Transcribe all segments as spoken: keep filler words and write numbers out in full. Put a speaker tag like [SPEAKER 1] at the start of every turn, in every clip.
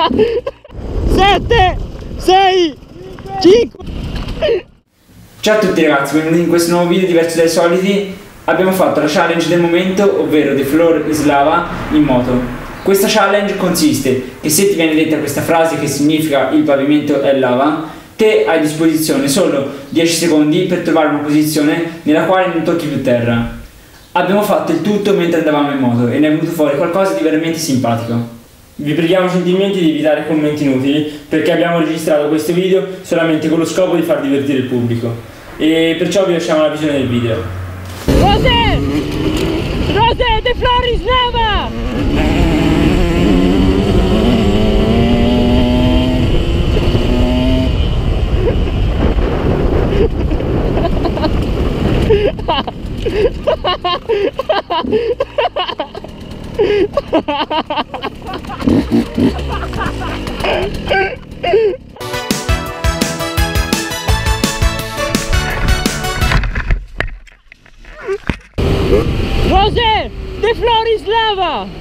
[SPEAKER 1] sette, sei, cinque.
[SPEAKER 2] Ciao a tutti ragazzi, benvenuti in questo nuovo video diverso dai soliti. Abbiamo fatto la challenge del momento, ovvero The Floor is Lava in moto. Questa challenge consiste che se ti viene detta questa frase che significa il pavimento è lava, te hai a disposizione solo dieci secondi per trovare una posizione nella quale non tocchi più terra. Abbiamo fatto il tutto mentre andavamo in moto e ne è venuto fuori qualcosa di veramente simpatico.
[SPEAKER 3] Vi preghiamo gentilmente di evitare commenti inutili perché abbiamo registrato questo video solamente con lo scopo di far divertire il pubblico e perciò vi lasciamo la visione del video.
[SPEAKER 1] Rose! Rose, The Floor is Lava! Rose, The Floor is Lava!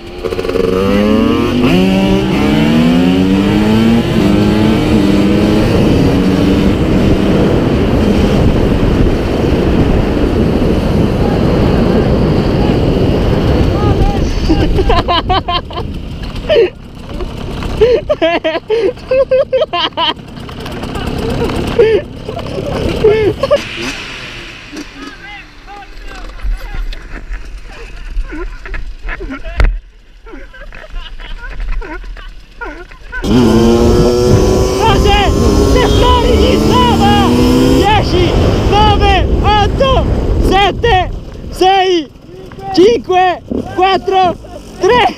[SPEAKER 1] dieci, nove, otto, sette, sei, cinque, quattro, tre,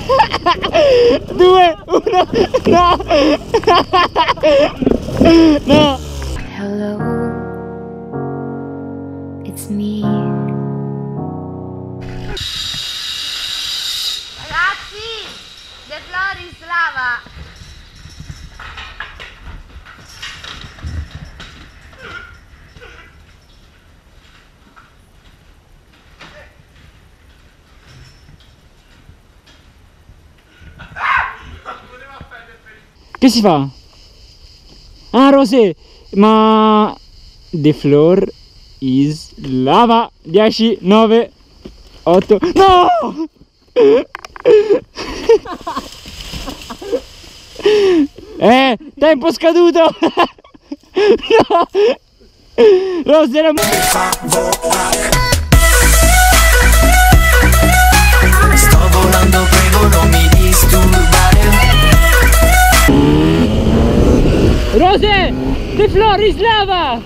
[SPEAKER 1] due, uno, no! No!
[SPEAKER 4] Hello, it's me.
[SPEAKER 5] Ragazzi, The Floor is Lava.
[SPEAKER 1] Che si fa? Ah, Rosé, ma The Floor is Lava. Dieci, nove, otto. No! Eh, tempo scaduto. No! Rosé era...
[SPEAKER 6] Sto volando, prego non mi disturbare.
[SPEAKER 1] Rose, The Floor is Lava!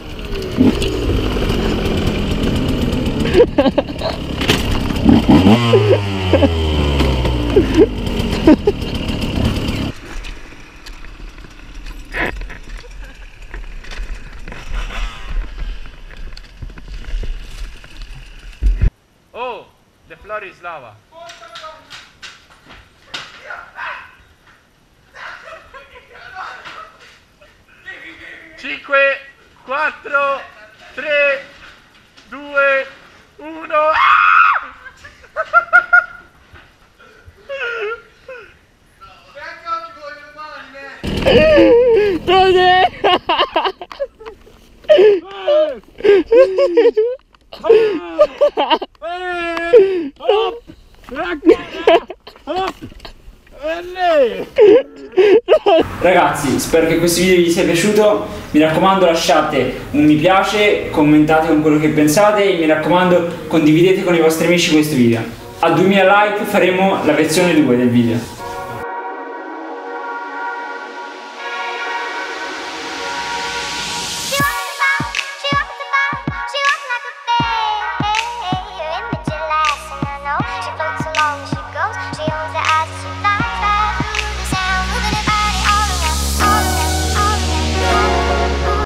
[SPEAKER 3] Oh, The Floor is Lava. cinque, quattro, tre, due, uno.
[SPEAKER 1] Rosé!
[SPEAKER 2] Ragazzi, spero che questo video vi sia piaciuto. Mi raccomando, lasciate un mi piace, commentate con quello che pensate e mi raccomando condividete con i vostri amici questo video. A duemila like faremo la versione due del video.